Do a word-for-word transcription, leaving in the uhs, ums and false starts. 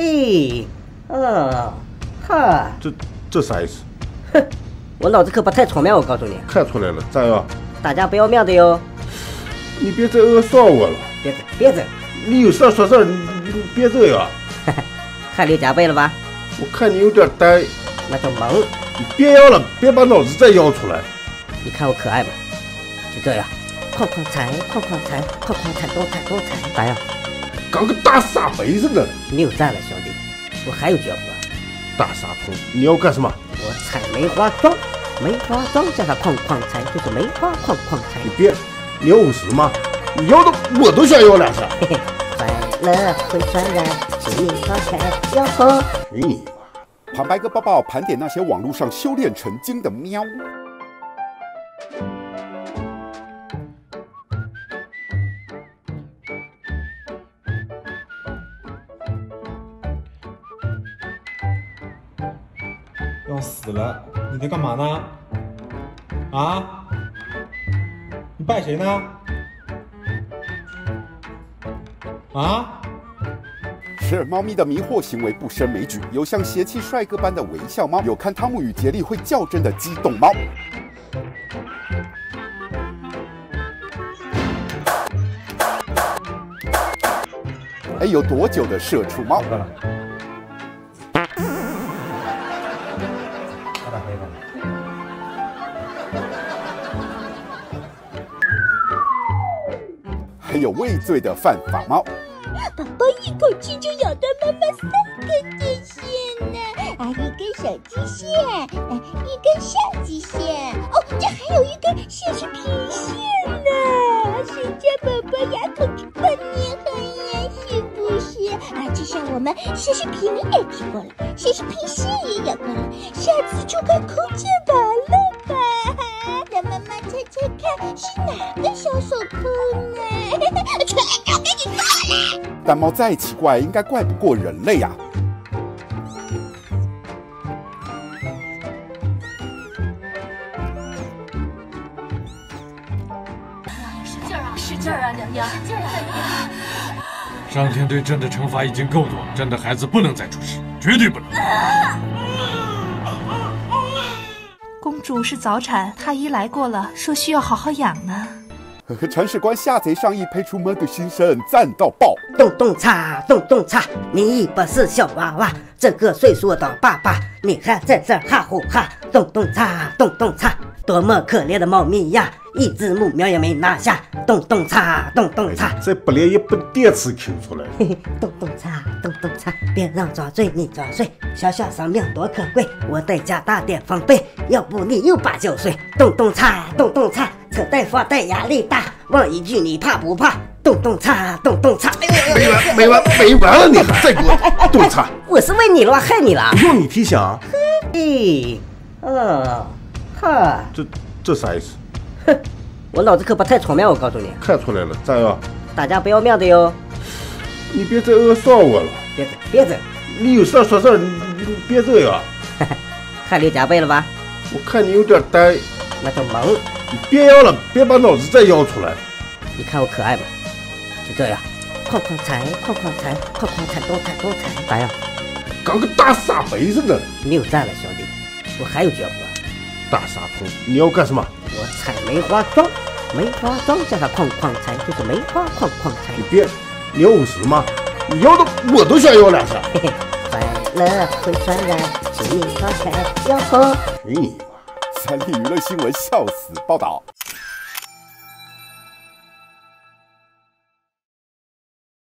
嘿，哦，哈， 这这啥意思？ 哼，我脑子可不太聪明，我告诉你。 看出来了，咋样？ 大家不要命的哟！ 你别再恶耍我了。 别走，别走！ 你有事说事，你你别这样。 汗流浃背了吧？ 我看你有点呆。 那就萌。 你别要了，别把脑子再要出来。 你看我可爱吗？就这样，哐哐踩，哐哐踩，哐哐踩，东踩东踩，咋样？ 刚个大傻杯似的。 谬赞了，兄弟，我还有绝活。 大傻虫，你要干什么？ 我踩梅花桩，梅花桩加上哐哐踩，就是梅花哐哐踩。 你别，你要五十吗？你要的我都想要两下。 嘿嘿，快乐会传染，心里发财要喝。 去你妈！ 旁白哥抱抱盘点那些网络上修炼成精的喵。 要死了！你在干嘛呢？啊？你拜谁呢？啊？ 是猫咪的迷惑行为不胜枚举，有像邪气帅哥般的微笑猫，有看汤姆与杰利会较真的激动猫。哎，有多久的社畜猫？还有畏罪的犯法猫。 宝宝一口气就咬断妈妈三根电线呢，啊，一根手机线，呃，一根相机线，哦，这还有一根显示屏线呢。谁家宝宝牙口这么粘很呀？是不是？啊，就像我们显示屏也提过了，显示屏线也咬过了，下次就该抠键盘了吧？让妈妈猜猜看是哪个小手抠呢？全都给你做了。 但猫再奇怪，应该怪不过人类呀、啊。 使劲啊！使劲啊！娘娘，使劲啊！ 上天对朕的惩罚已经够多，朕的孩子不能再出事，绝对不能。 公主是早产，太医来过了，说需要好好养呢。 铲屎官下贼上意，配出猫的心声，赞到爆！ 咚咚嚓，咚咚嚓，你不是小娃娃，这个岁数的爸爸，你还在这哈呼哈！咚咚嚓，咚咚嚓，多么可怜的猫咪呀，一只木苗也没拿下！咚咚嚓，咚咚嚓， 再不连一本电池 Q 出来！ 嘿嘿，咚咚嚓，咚咚嚓，别让装睡你装睡，小小生命多可贵，我得加大点防备，要不你又八九岁！咚咚嚓，咚咚嚓。扯带发带压力大，问一句你怕不怕？咚咚嚓，咚咚嚓， 没完没完没完了！你还再给我咚嚓！ 我是为你了，害你了。 用你提醒。 嘿，哦，哈， 这这啥意思？ 哼，我脑子可不太聪明，我告诉你。 看出来了，咋样？ 大家不要命的哟！ 你别再恶耍我了。 别走，别走！ 你有事说事，你你别这样。 汗流浃背了吧？ 我看你有点呆。 那就萌。 你别要了，别把脑子再要出来。 你看我可爱吗？就这样，哐哐踩，哐哐踩，哐哐踩，东踩东踩，咋样？ 刚个大傻杯似的。 谬赞了，兄弟，我还有绝活。 大傻虫，你要干什么？ 我踩梅花桩，梅花桩加上哐哐踩，就是梅花哐哐踩。 你别，你要五十吗？你要的我都想要两下。 嘿嘿，快乐会传染，心里发财要喝。 去你妈！ 三立娱乐新闻笑死报道。